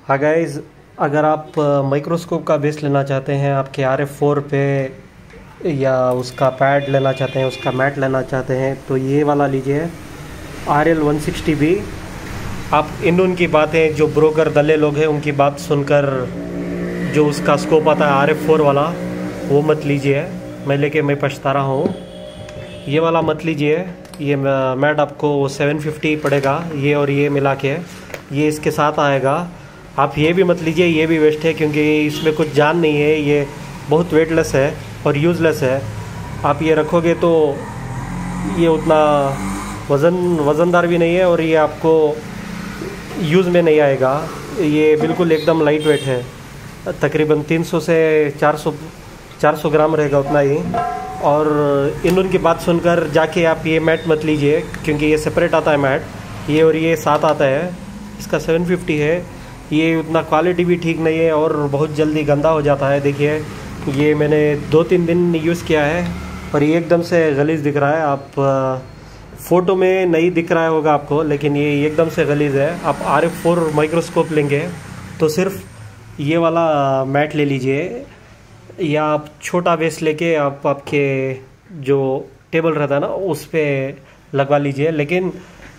हाँ गाइज, अगर आप माइक्रोस्कोप का बेस लेना चाहते हैं आपके RF4 पे, या उसका पैड लेना चाहते हैं, उसका मैट लेना चाहते हैं, तो ये वाला लीजिए RL160B। आप इन उनकी बातें, जो ब्रोकर दल्ले लोग हैं उनकी बात सुनकर जो उसका स्कोप आता है RF4 वाला, वो मत लीजिए। मैं पछता रहा हूँ। ये वाला मत लीजिए। ये मैट आपको 750 पड़ेगा, ये और ये मिला के। ये इसके साथ आएगा। आप ये भी मत लीजिए, ये भी वेस्ट है, क्योंकि इसमें कुछ जान नहीं है। ये बहुत वेटलेस है और यूज़लेस है। आप ये रखोगे तो ये उतना वज़नदार भी नहीं है और ये आपको यूज़ में नहीं आएगा। ये बिल्कुल एकदम लाइट वेट है, तकरीबन 300 से 400 ग्राम रहेगा, उतना ही। और इन उनकी बात सुनकर जाके आप ये मैट मत लीजिए, क्योंकि ये सेपरेट आता है मैट, ये और ये साथ आता है। इसका 750 है। ये उतना क्वालिटी भी ठीक नहीं है और बहुत जल्दी गंदा हो जाता है। देखिए, ये मैंने 2-3 दिन यूज़ किया है और ये एकदम से गलीज़ दिख रहा है। आप फ़ोटो में नहीं दिख रहा होगा आपको, लेकिन ये एकदम से गलीज़ है। आप RF4 माइक्रोस्कोप लेंगे तो सिर्फ ये वाला मैट ले लीजिए, या आप छोटा बेस लेके आप आपके जो टेबल रहता है ना, उस पर लगवा लीजिए। लेकिन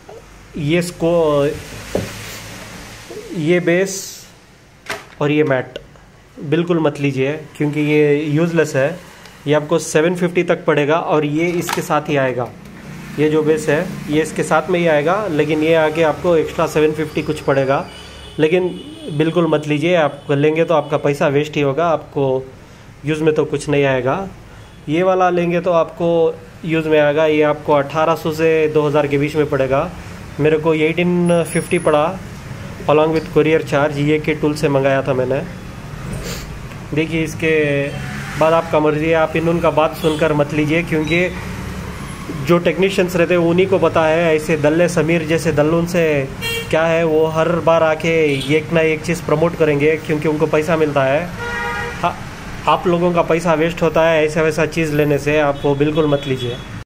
ये बेस और ये मैट बिल्कुल मत लीजिए, क्योंकि ये यूज़लेस है। ये आपको 750 तक पड़ेगा और ये इसके साथ ही आएगा। ये जो बेस है ये इसके साथ में ही आएगा, लेकिन ये आगे आपको एक्स्ट्रा 750 कुछ पड़ेगा। लेकिन बिल्कुल मत लीजिए। आप लेंगे तो आपका पैसा वेस्ट ही होगा, आपको यूज़ में तो कुछ नहीं आएगा। ये वाला लेंगे तो आपको यूज़ में आएगा। ये आपको 1800 से 2000 के बीच में पड़ेगा। मेरे को 1850 पड़ा, अलॉन्ग विथ कुरियर चार्ज। ये के टूल से मंगाया था मैंने। देखिए, इसके बाद आपका मर्जी है। आप इन उनका बात सुनकर मत लीजिए, क्योंकि जो टेक्नीशियंस रहते हैं उन्हीं को पता है। ऐसे दल्ले समीर जैसे दल्लों से क्या है, वो हर बार आके एक ना एक चीज़ प्रमोट करेंगे, क्योंकि उनको पैसा मिलता है। आप लोगों का पैसा वेस्ट होता है ऐसा वैसा चीज़ लेने से। आप वो बिल्कुल मत लीजिए।